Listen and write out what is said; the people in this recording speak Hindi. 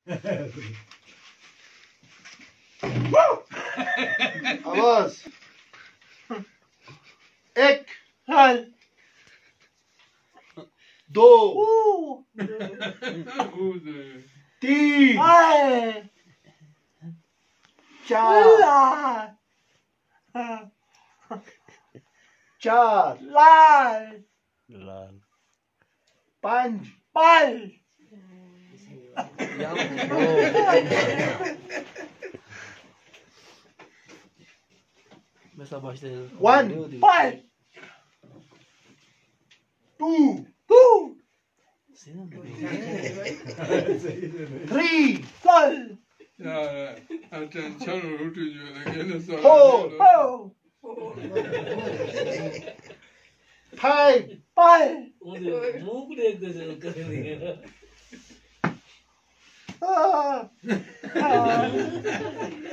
आवाज एक दो तीन चार चार पांच one two three four five